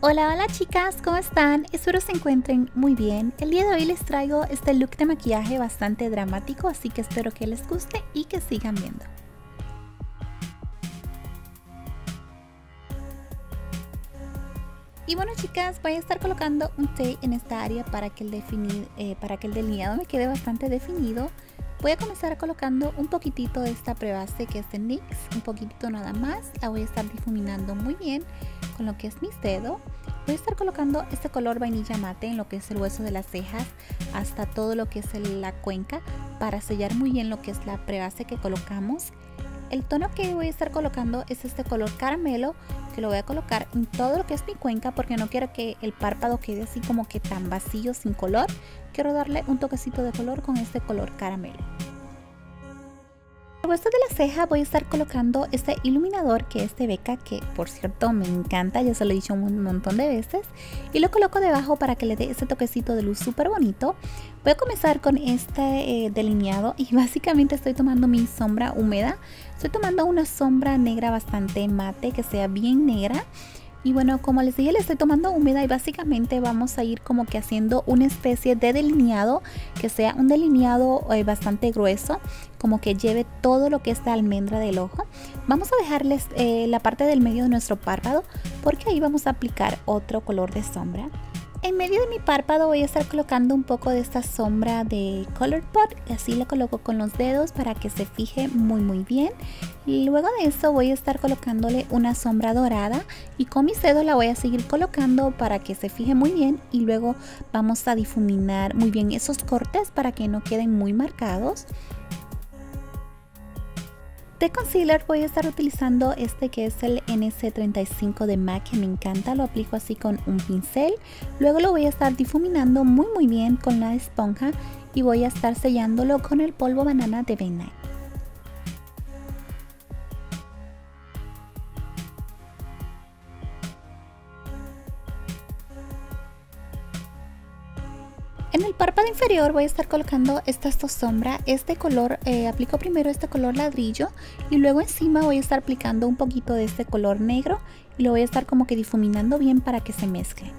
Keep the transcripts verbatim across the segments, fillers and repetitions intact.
Hola, hola chicas, ¿cómo están? Espero se encuentren muy bien. El día de hoy les traigo este look de maquillaje bastante dramático, así que espero que les guste y que sigan viendo. Y bueno chicas, voy a estar colocando un té en esta área para que el, definir, eh, para que el delineado me quede bastante definido. Voy a comenzar colocando un poquitito de esta prebase que es de N Y X, un poquitito nada más. La voy a estar difuminando muy bien con lo que es mis dedos. Voy a estar colocando este color vainilla mate en lo que es el hueso de las cejas hasta todo lo que es el, la cuenca para sellar muy bien lo que es la prebase que colocamos. El tono que voy a estar colocando es este color caramelo, que lo voy a colocar en todo lo que es mi cuenca porque no quiero que el párpado quede así como que tan vacío sin color. Quiero darle un toquecito de color con este color caramelo. Al hueso de la ceja voy a estar colocando este iluminador que es de Becca, que por cierto me encanta, ya se lo he dicho un montón de veces, y lo coloco debajo para que le dé ese toquecito de luz súper bonito. Voy a comenzar con este eh, delineado y básicamente estoy tomando mi sombra húmeda. Estoy tomando una sombra negra bastante mate, que sea bien negra. Y bueno, como les dije, le estoy tomando húmeda y básicamente vamos a ir como que haciendo una especie de delineado, que sea un delineado eh, bastante grueso, como que lleve todo lo que es la almendra del ojo. Vamos a dejarles eh, la parte del medio de nuestro párpado porque ahí vamos a aplicar otro color de sombra. En medio de mi párpado voy a estar colocando un poco de esta sombra de Colourpop, y así la coloco con los dedos para que se fije muy muy bien. Y luego de eso voy a estar colocándole una sombra dorada y con mis dedos la voy a seguir colocando para que se fije muy bien, y luego vamos a difuminar muy bien esos cortes para que no queden muy marcados. De concealer voy a estar utilizando este que es el N C treinta y cinco de MAC, que me encanta. Lo aplico así con un pincel, luego lo voy a estar difuminando muy muy bien con la esponja y voy a estar sellándolo con el polvo banana de Bay Night. En el párpado inferior voy a estar colocando estas dos sombras. Este color, eh, aplico primero este color ladrillo y luego encima voy a estar aplicando un poquito de este color negro y lo voy a estar como que difuminando bien para que se mezcle.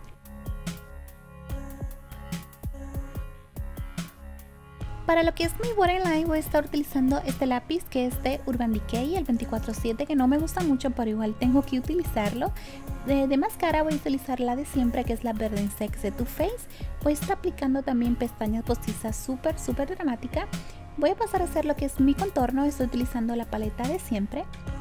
Para lo que es mi waterline voy a estar utilizando este lápiz que es de Urban Decay, el veinticuatro siete, que no me gusta mucho pero igual tengo que utilizarlo. De, de máscara voy a utilizar la de siempre, que es la Verde en Sex de Too Faced. Voy a estar aplicando también pestañas postizas súper súper dramática. Voy a pasar a hacer lo que es mi contorno, estoy utilizando la paleta de siempre.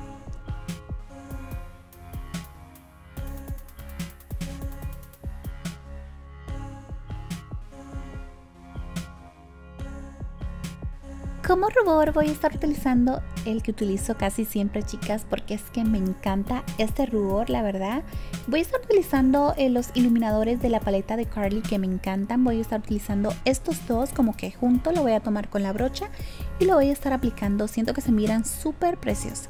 Como rubor voy a estar utilizando el que utilizo casi siempre, chicas, porque es que me encanta este rubor, la verdad. Voy a estar utilizando eh, los iluminadores de la paleta de Carly, que me encantan. Voy a estar utilizando estos dos como que junto, lo voy a tomar con la brocha y lo voy a estar aplicando. Siento que se miran súper preciosos.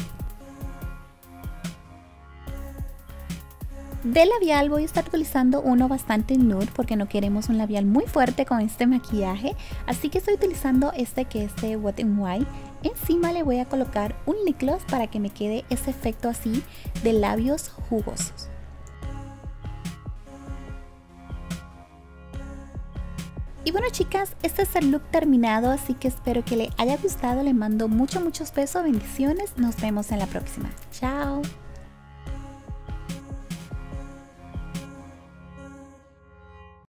De labial voy a estar utilizando uno bastante nude porque no queremos un labial muy fuerte con este maquillaje, así que estoy utilizando este que es de Wet n Wild. Encima le voy a colocar un lip gloss para que me quede ese efecto así de labios jugosos. Y bueno chicas, este es el look terminado, así que espero que le haya gustado. Le mando muchos muchos besos, bendiciones, nos vemos en la próxima. Chao.